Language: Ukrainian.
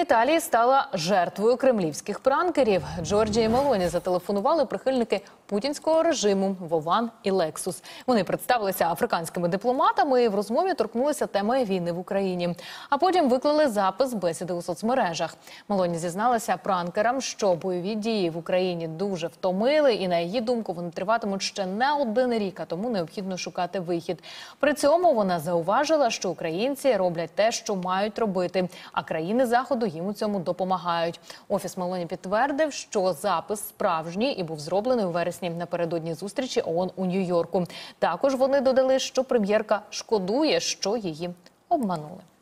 Італії стала жертвою кремлівських пранкерів. Джорджія і Мелоні зателефонували прихильники путінського режиму Вован і Лексус. Вони представилися африканськими дипломатами і в розмові торкнулися теми війни в Україні. А потім виклали запис бесіди у соцмережах. Мелоні зізналася пранкерам, що бойові дії в Україні дуже втомили і, на її думку, вони триватимуть ще не один рік, а тому необхідно шукати вихід. При цьому вона зауважила, що українці роблять те, що мають робити, а країни Заходу їм у цьому допомагають. Офіс Мелоні підтвердив, що запис справжній і був зроблений у вересні напередодні зустрічі ООН у Нью-Йорку. Також вони додали, що прем'єрка шкодує, що її обманули.